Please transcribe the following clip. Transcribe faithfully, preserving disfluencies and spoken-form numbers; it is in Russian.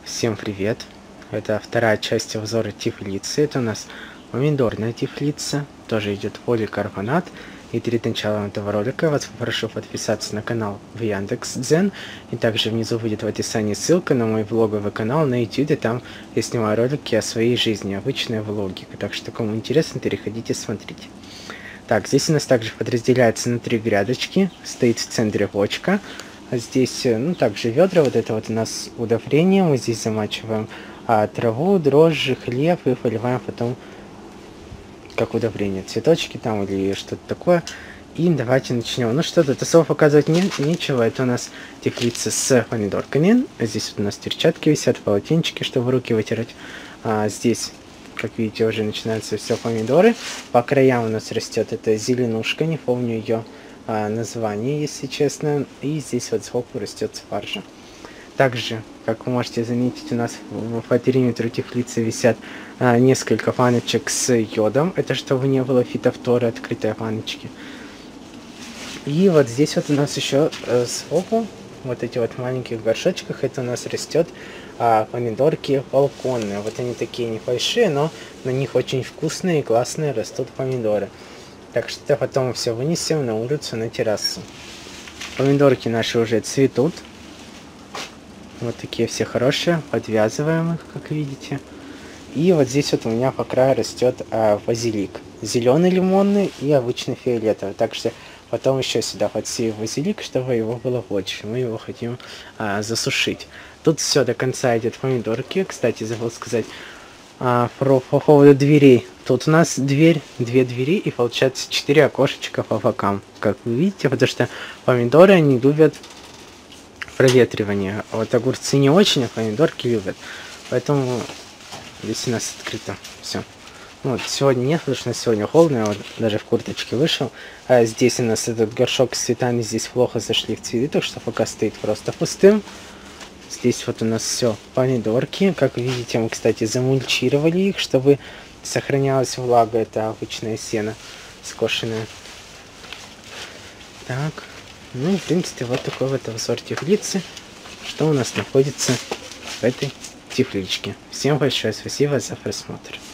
Всем привет! Это вторая часть обзора теплицы. Это у нас помидорная теплица. Тоже идет поликарбонат. И перед началом этого ролика я вас попрошу подписаться на канал в Яндекс.Дзен. И также внизу будет в описании ссылка на мой влоговый канал на YouTube. Там я снимаю ролики о своей жизни, обычные влоги. Так что, кому интересно, переходите, смотрите. Так, здесь у нас также подразделяется на три грядочки. Стоит в центре бочка. А здесь, ну, также ведра, вот это вот у нас удобрение, мы здесь замачиваем а, траву, дрожжи, хлеб и поливаем потом как удобрение, цветочки там или что-то такое. И давайте начнем. Ну что тут особо показывать не, нечего, это у нас теплица с помидорками. Здесь вот у нас перчатки висят, полотенчики, чтобы руки вытирать. А, здесь, как видите, уже начинаются все помидоры. По краям у нас растет эта зеленушка, не помню ее название, если честно. И здесь вот сбоку растет спаржа. Также, как вы можете заметить, у нас по периметру теплицы висят а, несколько баночек с йодом. Это чтобы не было фитофторы, открытые баночки. И вот здесь вот у нас еще а, сбоку, вот эти вот маленьких горшочках, это у нас растет а, помидорки балконные. Вот они такие небольшие, но на них очень вкусные и классные растут помидоры. Так что потом все вынесем на улицу, на террасу. Помидорки наши уже цветут. Вот такие все хорошие. Подвязываем их, как видите. И вот здесь вот у меня по краю растет а, базилик. Зеленый лимонный и обычный фиолетовый. Так что потом еще сюда подсею базилик, чтобы его было больше. Мы его хотим а, засушить. Тут все до конца идет помидорки. Кстати, забыл сказать а, про, по поводу дверей. Тут у нас дверь, две двери и получается четыре окошечка по бокам, как вы видите, потому что помидоры, они любят проветривание. А вот огурцы не очень, а помидорки любят. Поэтому здесь у нас открыто все. Вот, сегодня нет, потому что сегодня холодно, я вот даже в курточке вышел. А здесь у нас этот горшок с цветами, здесь плохо зашли в цветы, так что пока стоит просто пустым. Здесь вот у нас все помидорки. Как видите, мы, кстати, замульчировали их, чтобы сохранялась влага. Это обычное сено скошенное. Так, ну и в принципе вот такой вот обзор теплицы, что у нас находится в этой тепличке. Всем большое спасибо за просмотр.